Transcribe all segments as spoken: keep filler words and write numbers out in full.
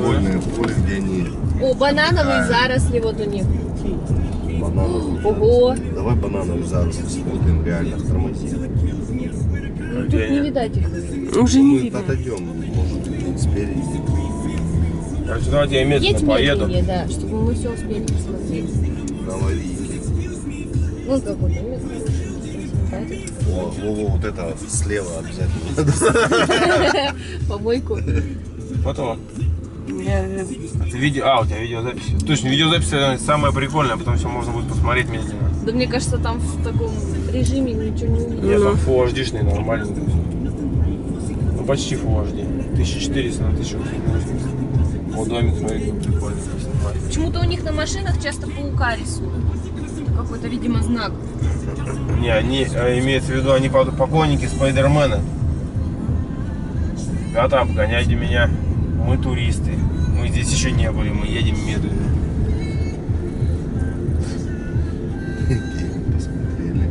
футбольное поле, где они... О, банановые заросли вот у них. Банановые. Ого. Давай банановые заросли смотрим, реально тормози. Ну, тут не видать их. Уже не Мы видно. отойдем, может, спереди. Короче, давайте я медленно Едь поеду. медленнее, да, чтобы мы все успели посмотреть. Говори. Ну, какой-то мир хороший. О, Вова, вот это слева обязательно. Помойку. Потом. Я- А ты видео... А, у тебя видеозапись. Точно, видеозапись наверное, самое прикольное, потому что можно будет посмотреть медленно. Да мне кажется, там в таком режиме ничего не увидишь. Нет, там Full эйч ди-шный, нормальненько. Ну, почти Full эйч ди. тысяча четыреста на тысяча восемьдесят. Вот домик, смотри, как прикольно. Почему-то у них на машинах часто паука рисуют. Какой-то, видимо, знак. Не, они, э, имеется в виду, они под- поклонники Спайдермена. Ребята, обгоняйте меня. Мы туристы. Мы здесь еще не были, мы едем медленно. Посмотрели.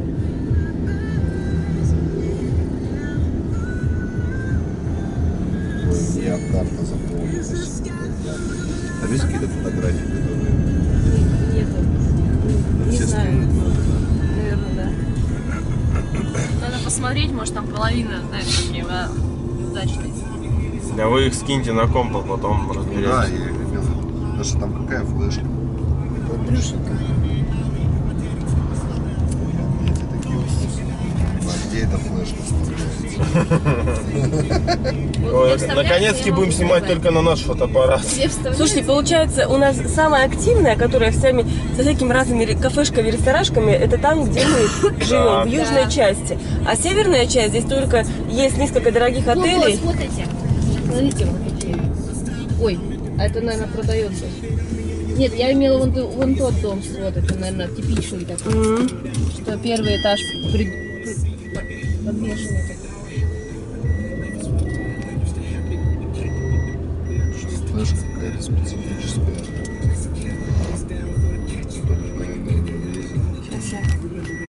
Ой, мне карта запомнилась. А есть какие-то фотографии, которые... Нету. Не Все знаю. скинуть надо, да? Наверное, да. Надо посмотреть, может там половина, знаешь, такие да, удачные. Да вы их скиньте на комп, а потом Да, разберетесь. я хотел. Даже там какая флешка? Брюшенька. Эти такие вопросы. А где эта флешка вставляется? Ой, наконец-таки будем снимать только на наш фотоаппарат. Слушайте, получается, у нас самая активная, которая всеми, со всякими разными ре- кафешками, ресторанчиками, это там, где мы живем, в южной Да. части. А северная часть, здесь только есть несколько дорогих Ну вот, отелей. смотрите. Смотрите, вот какие. Ой, а это, наверное, продается. Нет, я имела вон, ту- вон тот дом, вот это, наверное, типичный такой. М. Что первый этаж при... при- подвешенный такой. Флешка какая-то специфическая.